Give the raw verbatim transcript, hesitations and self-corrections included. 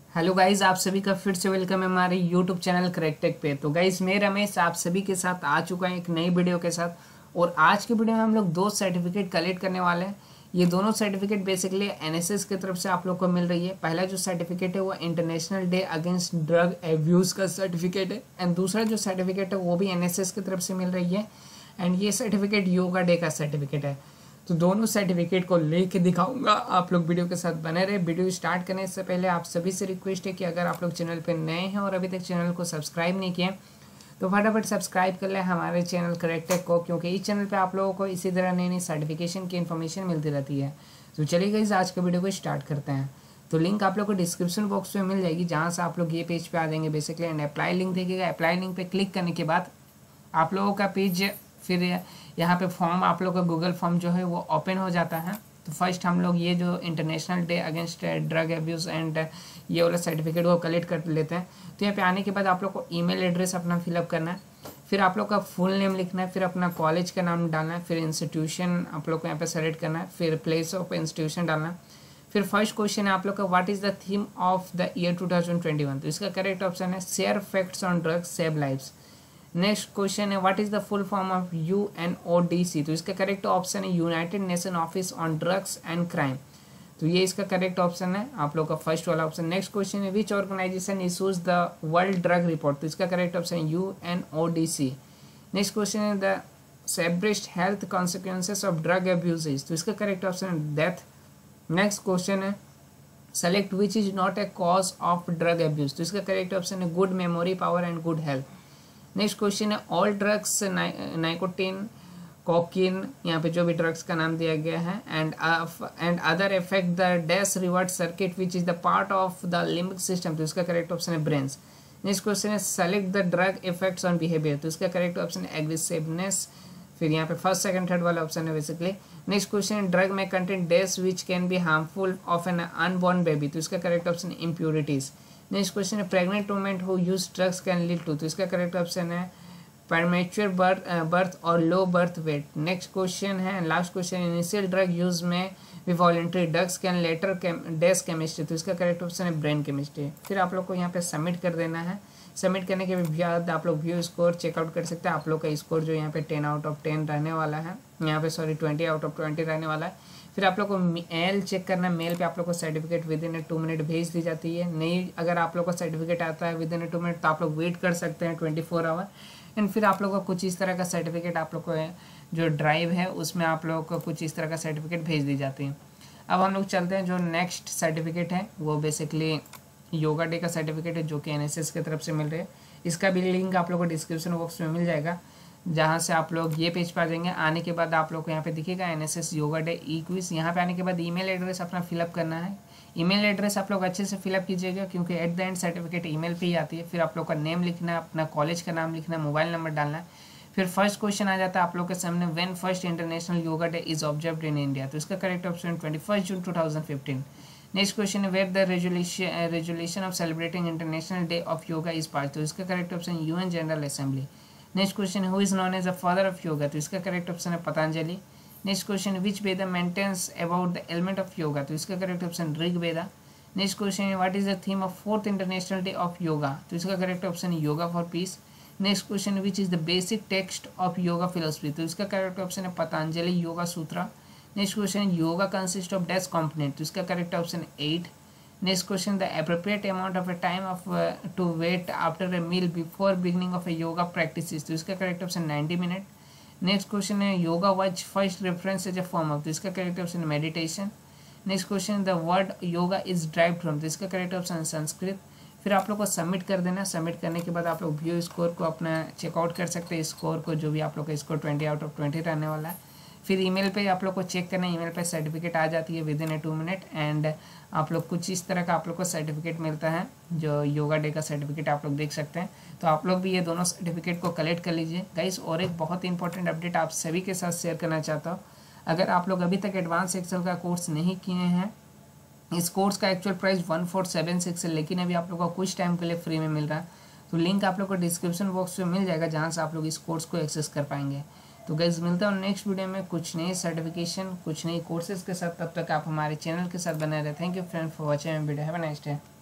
Hello guys, आप सभी का फिर से वेलकम है हमारे यूट्यूब चैनल करेक्ट टेक पे। तो गाइज मैं रमेश आप सभी के साथ आ चुका है एक नई वीडियो के साथ। और आज की वीडियो में हम लोग दो सर्टिफिकेट कलेक्ट करने वाले हैं। ये दोनों सर्टिफिकेट बेसिकली एनएसएस की तरफ से आप लोग को मिल रही है। पहला जो सर्टिफिकेट है वो international day against drug abuse का सर्टिफिकेट है, एंड दूसरा जो सर्टिफिकेट है वो भी एनएसएस की तरफ से मिल रही है, एंड ये सर्टिफिकेट योगा डे का सर्टिफिकेट है। तो दोनों सर्टिफिकेट को लेके दिखाऊंगा, आप लोग वीडियो के साथ बने रहे। वीडियो स्टार्ट करने से पहले आप सभी से रिक्वेस्ट है कि अगर आप लोग चैनल पे नए हैं और अभी तक चैनल को सब्सक्राइब नहीं किए तो फटाफट सब्सक्राइब कर लें हमारे चैनल करेक्ट टेक को, क्योंकि इस चैनल पे आप लोगों को इसी तरह नई नई सर्टिफिकेशन की इन्फॉर्मेशन मिलती रहती है। तो चलिए गाइस, आज के वीडियो को स्टार्ट करते हैं। तो लिंक आप लोग को डिस्क्रिप्शन बॉक्स में मिल जाएगी, जहाँ से आप लोग ये पेज पे आ जाएंगे बेसिकली, एंड अप्लाई लिंक देखिएगा। अप्लाई लिंक पे क्लिक करने के बाद आप लोगों का पेज फिर यहाँ पे फॉर्म आप लोग का गूगल फॉर्म जो है वो ओपन हो जाता है। तो फर्स्ट हम लोग ये जो international day against drug abuse and ये वाला सर्टिफिकेट वो कलेक्ट कर लेते हैं। तो यहाँ पे आने के बाद आप लोग को ईमेल एड्रेस अपना फिलअप करना है, फिर आप लोग का फुल नेम लिखना है, फिर अपना कॉलेज का नाम डालना है, फिर इंस्टीट्यूशन आप लोग को यहाँ पे सेलेक्ट करना है, फिर प्लेस ऑफ इंस्टीट्यूशन डालना है। फिर फर्स्ट क्वेश्चन है आप लोग का, what is the theme of the year two thousand twenty one. तो इसका करेक्ट ऑप्शन है share facts on drugs save lives. Next question है what is the full form of U N O D C. तो इसका correct option है United Nation office on drugs and crime. तो ये इसका करेक्ट ऑप्शन है आप लोग का फर्स्ट वाला ऑप्शन। नेक्स्ट क्वेश्चन है which organisation issues the world drug report. तो इसका करेक्ट ऑप्शन है U N O D C. Next question है the severest health consequences of drug abuses. तो इसका करेक्ट ऑप्शन है डेथ। नेक्स्ट क्वेश्चन है select which is not a cause of drug abuse. तो इसका करेक्ट ऑप्शन है good memory power and good health. Next question है all drugs nicotine cocaine, यहाँ पे जो भी ड्रग्स का नाम दिया गया है, and and other effect the dash reward circuit which is the part of the limbic system. तो इसका करेक्ट ऑप्शन है ब्रेन्स। नेक्स्ट क्वेश्चन है select the drug effects on behaviour. तो इसका करेक्ट ऑप्शन है एग्रेसिवनेस। फिर यहाँ पे फर्स्ट सेकंड थर्ड वाला ऑप्शन है बेसिकली। नेक्स्ट क्वेश्चन है ड्रग में content dash which can be harmful of an unborn baby. तो इसका करेक्ट ऑप्शन है इम्प्योरिटीज। नेक्स्ट क्वेश्चन है pregnant women who use drugs can lead to. तो इसका करेक्ट ऑप्शन है प्रीमेच्योर बर्थ बर्थ और low birth weight. Next question है last question, initial drug use में भी वॉलेंट्री ड्रग्स कैन लेटर डेस केमिस्ट्री। तो इसका करेक्ट ऑप्शन है ब्रेन केमिस्ट्री। फिर आप लोग को यहाँ पे सबमिट कर देना है। सबमिट करने के बाद आप लोग व्यू स्कोर चेकआउट कर सकते हैं। आप लोग का स्कोर जो यहाँ पे टेन आउट ऑफ टेन रहने वाला है, यहाँ पे sorry twenty out of twenty रहने वाला है। फिर आप लोग को मेल चेक करना है। मेल पे आप लोग को certificate within a two minute भेज दी जाती है। नहीं, अगर आप लोग को सर्टिफिकेट आता है within a two minute तो आप लोग वेट कर सकते हैं ट्वेंटी फोर आवर। एंड फिर आप लोग को कुछ इस तरह का सर्टिफिकेट आप लोग को जो ड्राइव है उसमें आप लोग को कुछ इस तरह का सर्टिफिकेट भेज दी जाती है। अब हम लोग चलते हैं, जो नेक्स्ट सर्टिफिकेट है वो बेसिकली योगा डे का सर्टिफिकेट है, जो कि एनएसएस की तरफ से मिल रही है। इसका भी लिंक आप लोग को डिस्क्रिप्शन बॉक्स में मिल जाएगा, जहाँ से आप लोग ये पेज पर आ जाएंगे। आने के बाद आप लोग को यहाँ पे दिखेगा NSS yoga day e quiz. यहाँ पे आने के बाद ईमेल एड्रेस अपना फिलअप करना है। ईमेल एड्रेस आप लोग अच्छे से फिलअप कीजिएगा, क्योंकि at the end certificate email पे ही आती है। फिर आप लोग का नेम लिखना है, अपना कॉलेज का नाम लिखना है, मोबाइल नंबर डालना है। फिर फर्स्ट क्वेश्चन आ जाता है आप लोग के सामने, when first international yoga day is observed in India. तो इसका correct option twenty first June two thousand fifteen. Next question है where the resolution resolution of celebrating international day of yoga is pass. तो इसका correct option UN general assembly. Next question है who is known as the father of yoga. तो इसका correct option है Patanjali. Next question है which Veda mentions about the element of yoga. तो इसका correct option Rig Veda. Next question है what is the theme of fourth international day of yoga. तो इसका correct option है yoga for peace. Next question है which is the basic text of yoga philosophy. तो इसका correct option है Patanjali yoga sutra. Next question है yoga consist of dash component. तो इसका करेक्ट ऑप्शन है eight. Next question, the appropriate amount of a time of uh, to wait after a meal before beginning of a yoga practices। तो इसका correct option ninety minute. Next question है yoga was first reference as a form of. तो इसका correct option meditation. Next question the word yoga is drive from. तो इसका correct option Sanskrit. फिर आप लोग को सबमिट कर देना। सबमिट करने के बाद आप लोग व्यू स्कोर को अपना चेकआउट कर सकते हैं, स्कोर को जो भी आप लोग का score twenty out of twenty रहने वाला है। फिर ईमेल पे आप लोग को चेक करना है, ईमेल पे सर्टिफिकेट आ जाती है within a two minute, and आप लोग कुछ इस तरह का आप लोग को सर्टिफिकेट मिलता है, जो योगा डे का सर्टिफिकेट आप लोग देख सकते हैं। तो आप लोग भी ये दोनों सर्टिफिकेट को कलेक्ट कर लीजिए गाइस। और एक बहुत इंपॉर्टेंट अपडेट आप सभी के साथ शेयर करना चाहता हूँ, अगर आप लोग अभी तक एडवांस एक्सेल का कोर्स नहीं किए हैं, इस कोर्स का actual price one four seven six है, लेकिन अभी आप लोग को कुछ टाइम के लिए फ्री में मिल रहा है। तो लिंक आप लोग को डिस्क्रिप्शन बॉक्स में मिल जाएगा, जहाँ से आप लोग इस कोर्स को एक्सेस कर पाएंगे। तो गाइस मिलता हूँ नेक्स्ट वीडियो में कुछ नए सर्टिफिकेशन, कुछ नई कोर्सेज के साथ। तब तक आप हमारे चैनल के साथ बने रहे। Thank you friend for watching video. Have a nice day.